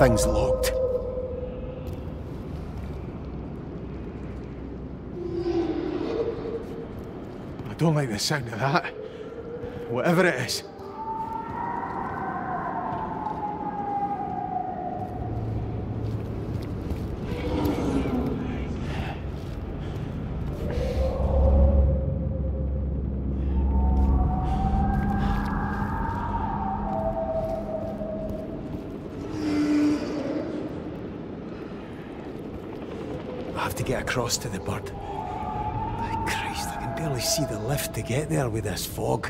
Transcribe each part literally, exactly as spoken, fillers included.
thing's locked. I don't like the sound of that. Whatever it is. I have to get across to the bird. My Christ, I can barely see the lift to get there with this fog.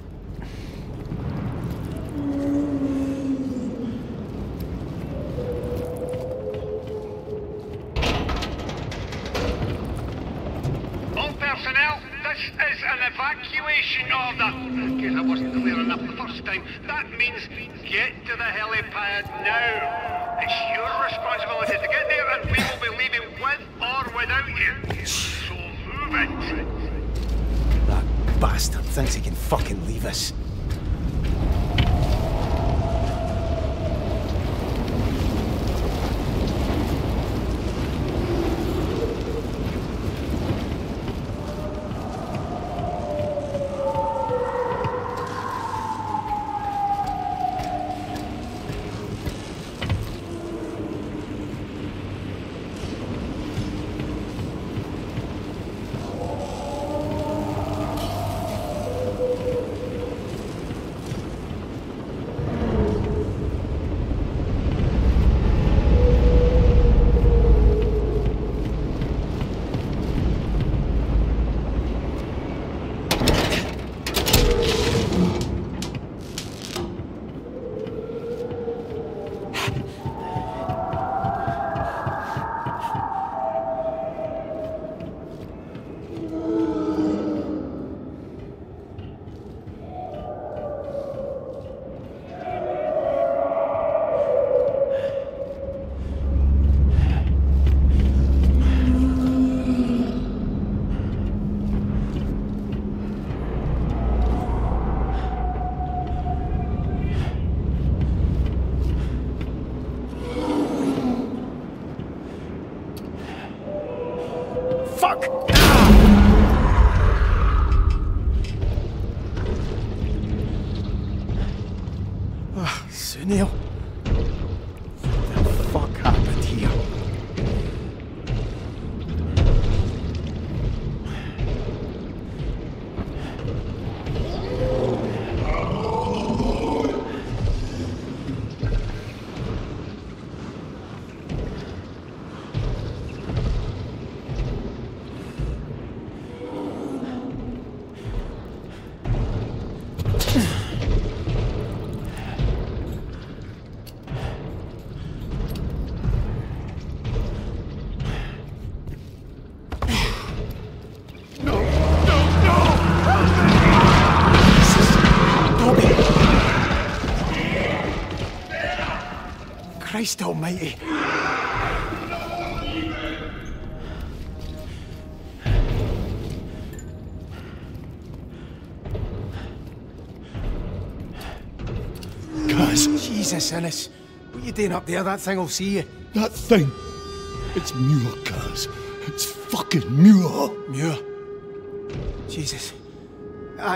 All personnel, this is an evacuation order. In case I wasn't clear enough the first time, that means get to the helipad now. It's your responsibility to get there, and we will be leaving with or without you. So move it. That bastard thinks he can fucking leave us. Fuck! Ah, Sunil. What the fuck happened here? Christ almighty. Cuz. Jesus, Innes. What are you doing up there? That thing will see you. That thing. It's Muir, cuz. It's fucking Muir. Muir. Jesus. I...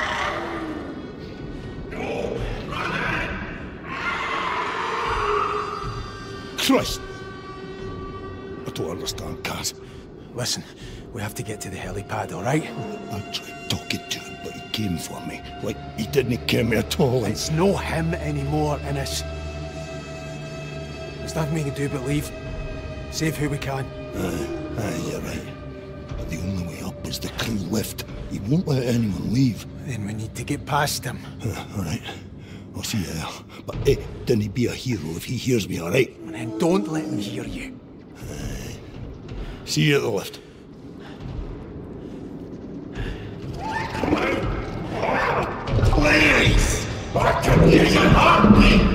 Christ! I don't understand, cuz. Listen, we have to get to the helipad, all right? I tried talking to him, but he came for me. Like, he didn't care me at all. It's no him anymore, Innes. There's nothing we can do but leave. Save who we can. Aye, aye, you're right. But the only way up is the crew lift. He won't let anyone leave. Then we need to get past him. Uh, all right. I'll see you there. But hey, don't be a hero if he hears me, all right? And then don't let him hear you. Aye. See you at the lift. Please! What can you help me?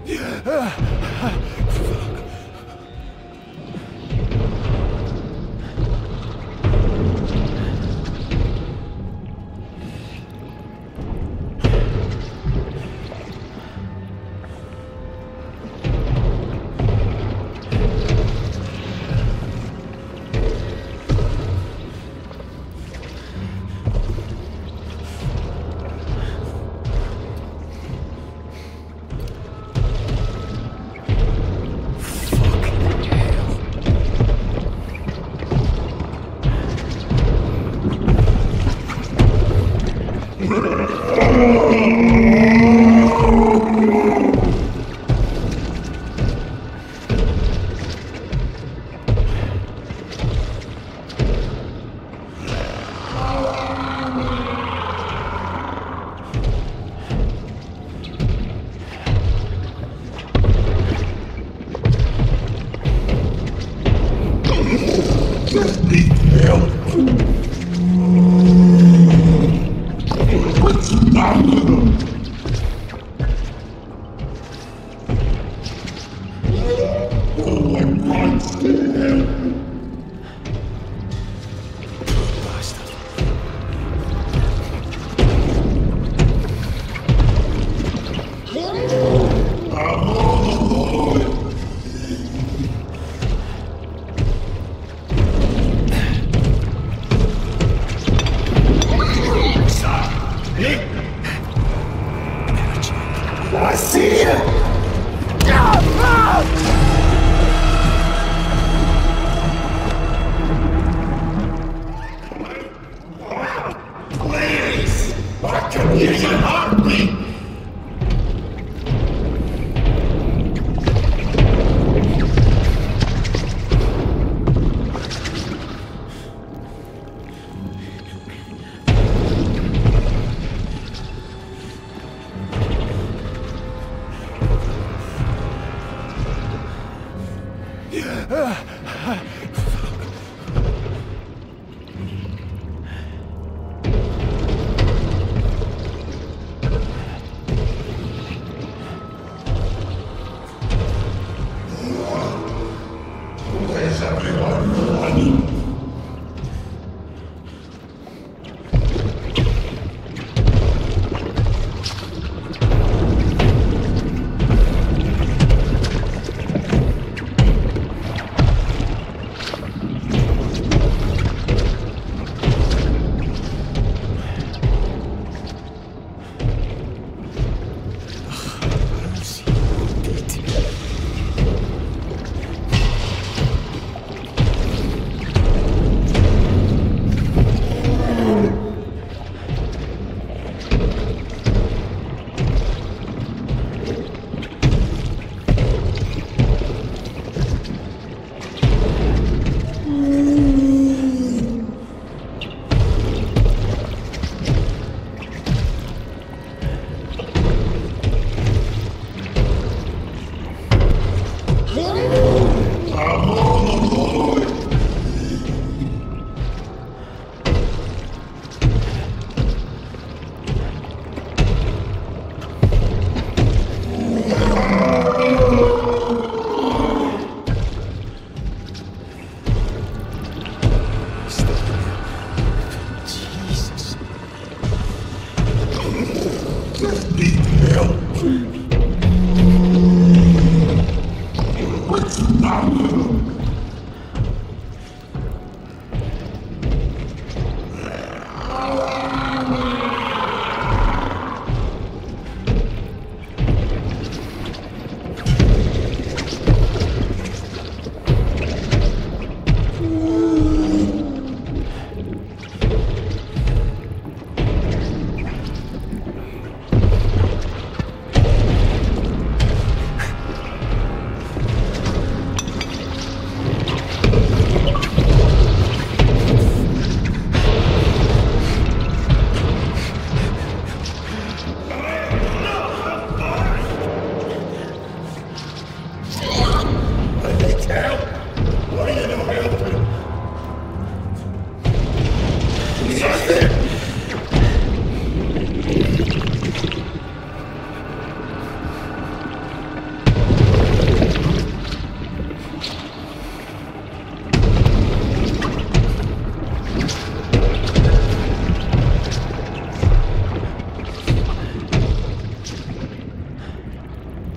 I see you! Please! I can use a heartbeat! Where's everyone running?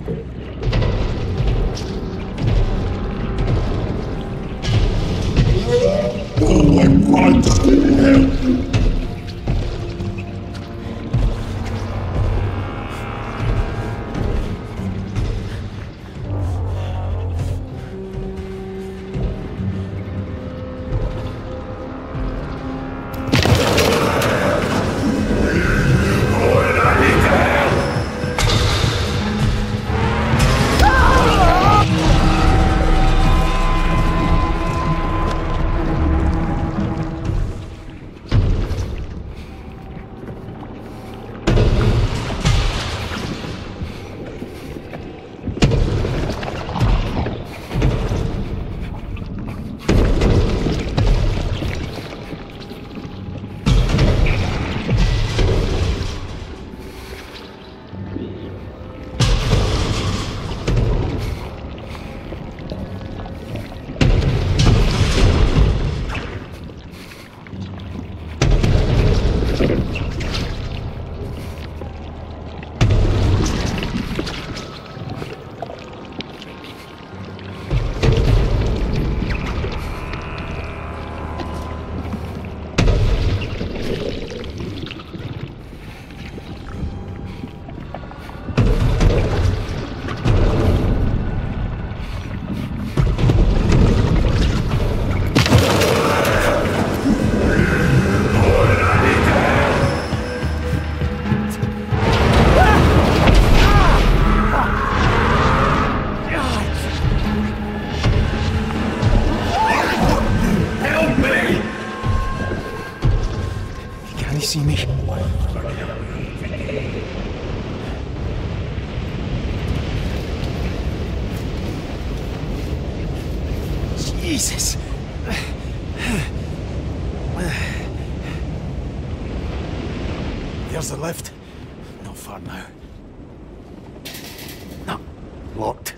Oh my God, still hell! See me? Jesus! There's the lift. Not far now. No, locked.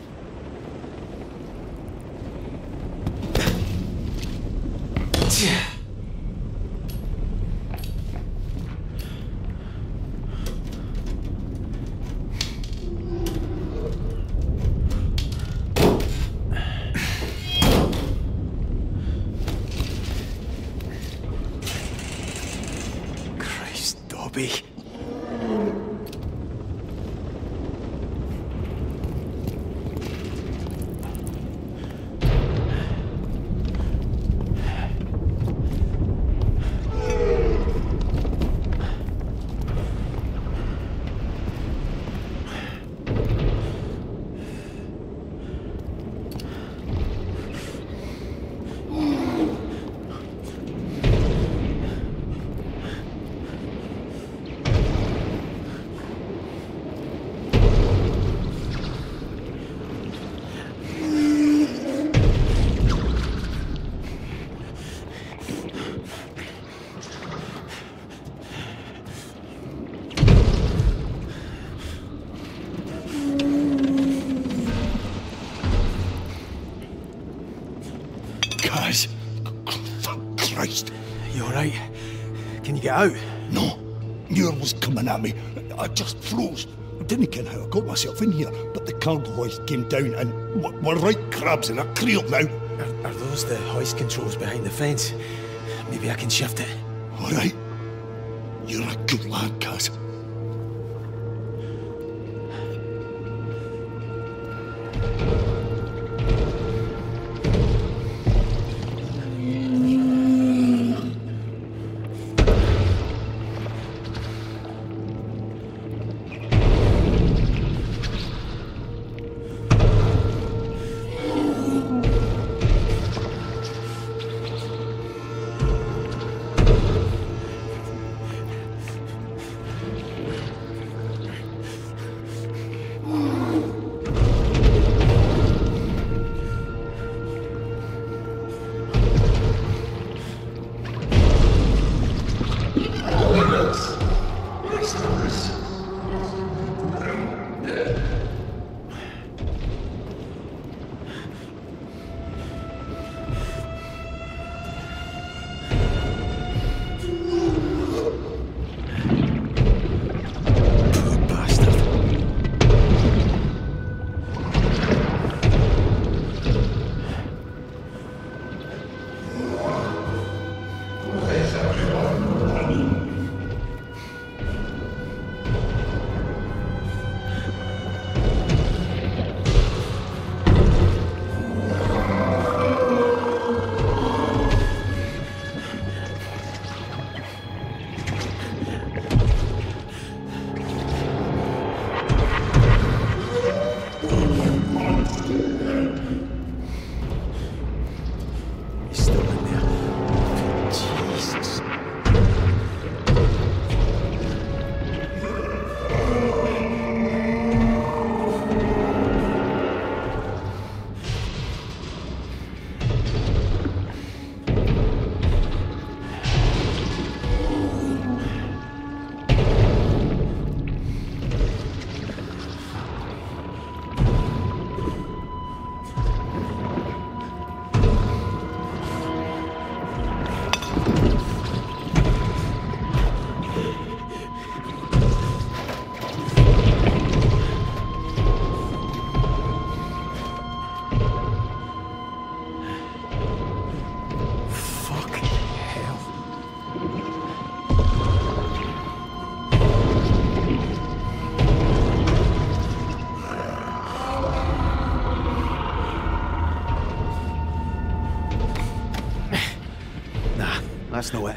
Dobby. Kaz! Fuck Christ! You alright? Can you get out? No. Muir was coming at me. I just froze. I didn't ken how I got myself in here, but the cargo hoist came down and we're, we're right crabs in a creel now. Are, are those the hoist controls behind the fence? Maybe I can shift it. Alright. You're a good lad, Kaz. That's no it.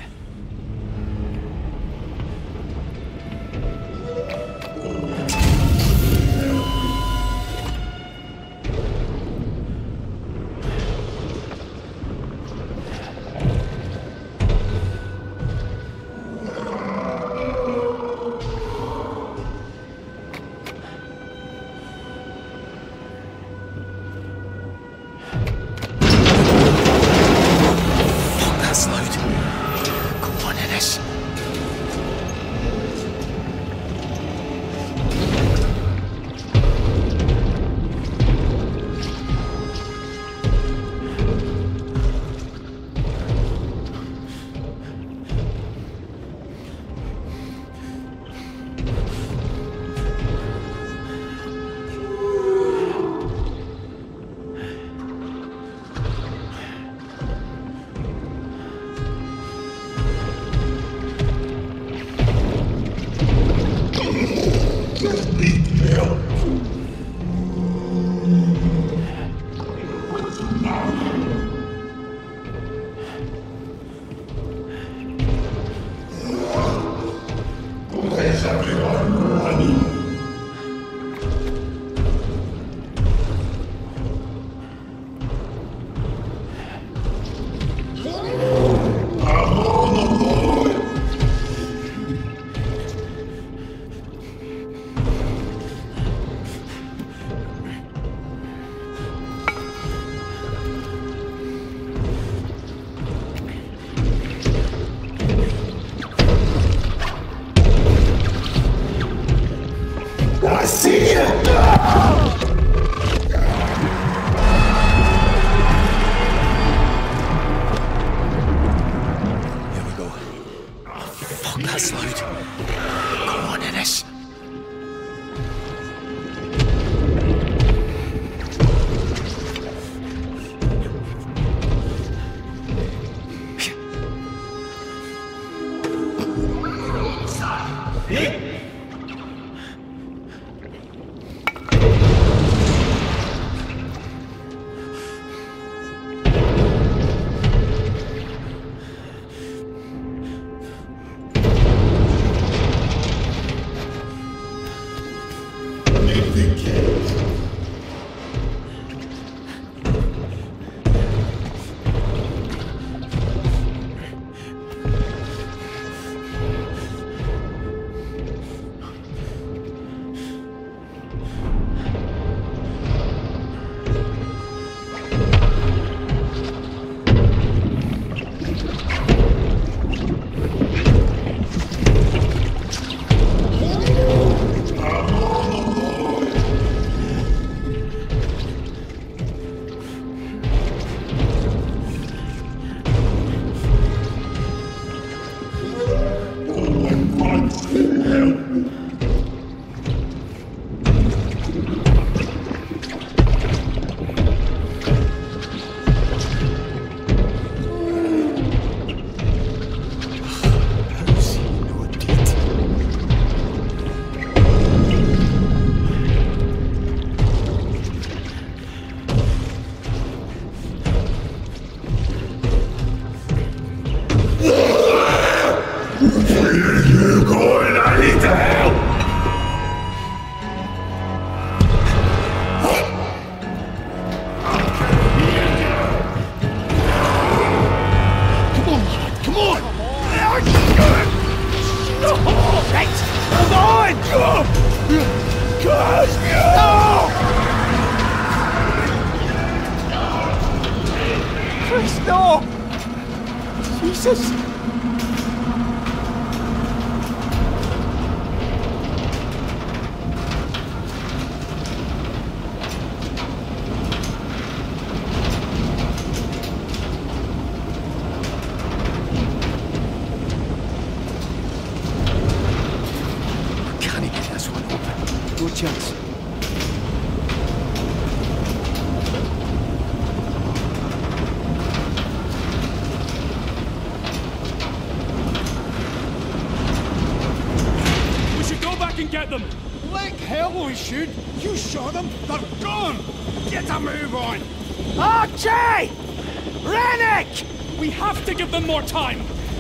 More time!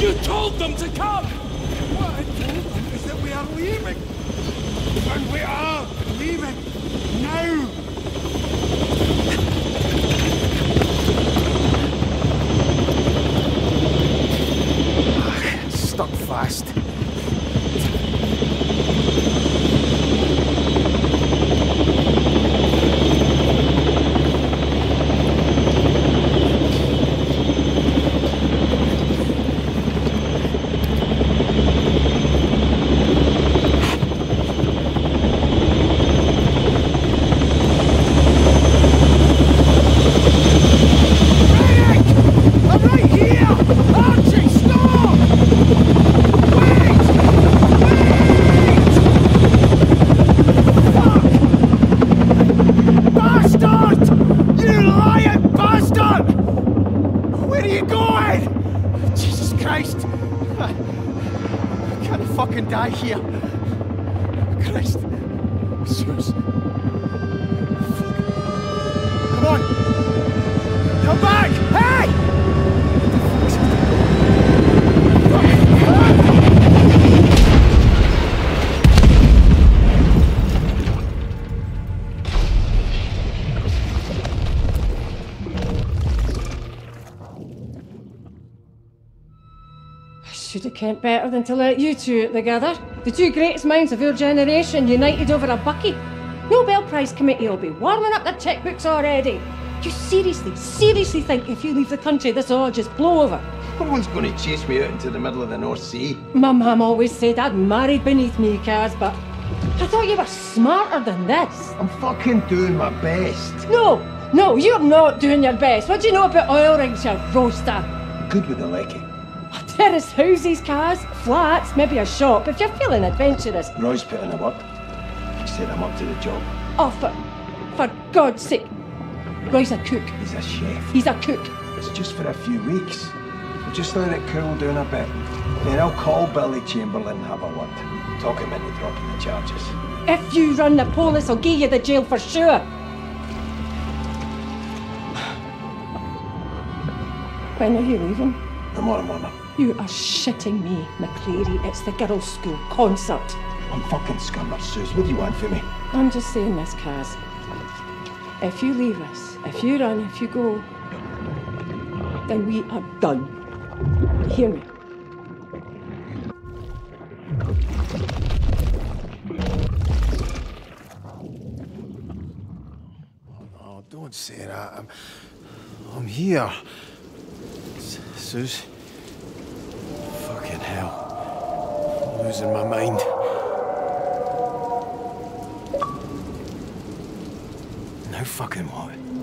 You told them to come! What I told them is that we are leaving. And we are leaving now. Ah, stuck fast. Die here. Christ. Zeus. Come on. Come back. Hey! Should have kent better than to let you two out together. The two greatest minds of your generation united over a bucket. Nobel Prize committee will be warming up their checkbooks already. You seriously, seriously think if you leave the country this will all just blow over? No one's going to chase me out into the middle of the North Sea. My mum always said I'd married beneath me, Kaz, but I thought you were smarter than this. I'm fucking doing my best. No, no, you're not doing your best. What do you know about oil rigs, you roaster? Good with the lecky. Terrace houses, cars, flats, maybe a shop, if you're feeling adventurous. Roy's put in a word. He said I'm up to the job. Oh, for, for God's sake. Roy's a cook. He's a chef. He's a cook. It's just for a few weeks. We'll just let it cool down a bit. Then I'll call Billy Chamberlain and have a word. Talk him into dropping the charges. If you run the police, I'll give you the jail for sure. When are you leaving? Tomorrow morning. You are shitting me, McCleary. It's the girls' school concert. I'm fucking scummer, Suze. What do you want from me? I'm just saying this, Kaz. If you leave us, if you run, if you go, then we are done. Hear me? Oh, don't say that. I'm, I'm here. Suze. Fucking hell. I'm losing my mind. Now fucking what?